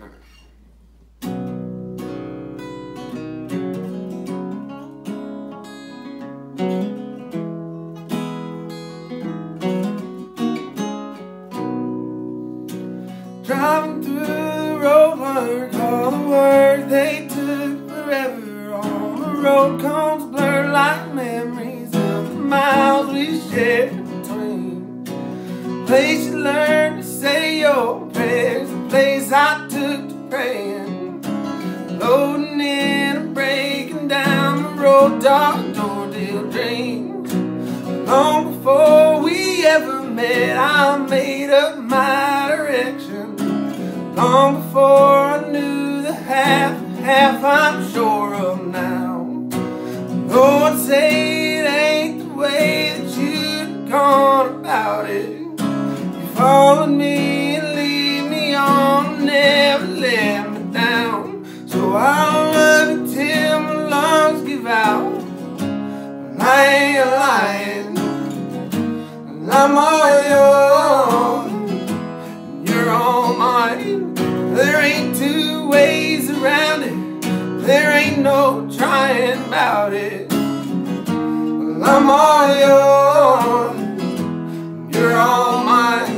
Driving through the roadwork, all the work they took forever. On the road comes blurred like memories of the miles we shared between. Place you learned to say your prayers, the place I took to praying. Loading in and breaking down the road, dark Dorndale dreams. Long before we ever met, I made up my direction. Long before I knew the half I'm sure of now. Lord, say it ain't the way that you'd gone about it. You followed me and lead me on, never let me down. So I'll love you till my lungs give out. And I ain't lying, and I'm all yours, and you're all mine. There ain't two ways around it, there ain't no trying about it. Well, I'm all yours, you're all mine.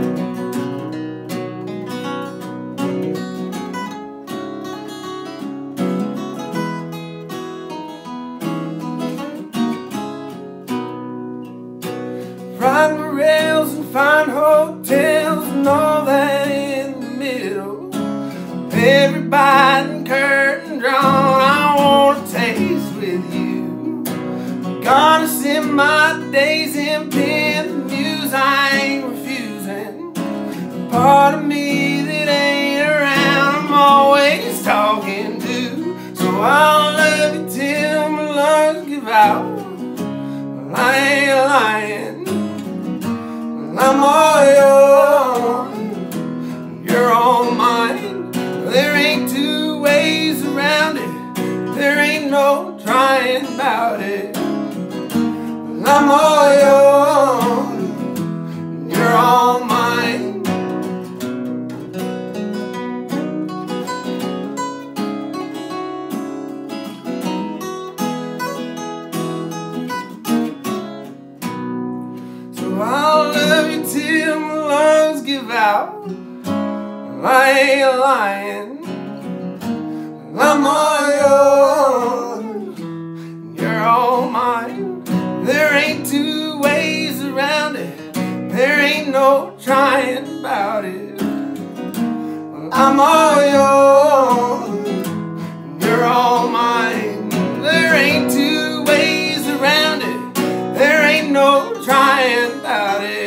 Ride the rails and find hotels and all that in the middle. Every bite and curtain drawn I want to taste with you. Gonna spend my days in pen and muse, I ain't refusing. The part of me that ain't around I'm always talking to. So I'll love you till my lungs give out. Well, I ain't lying, well, I'm all yours, you're all mine. There ain't two ways around it, there ain't no trying about it. Well, I'm all yours, you're all mine. So I'll love you till my lungs give out. I ain't lying, I'm all yours, you're all mine. There ain't two ways around it, there ain't no trying about it. I'm all yours, you're all mine. There ain't two ways around it, there ain't no trying about it.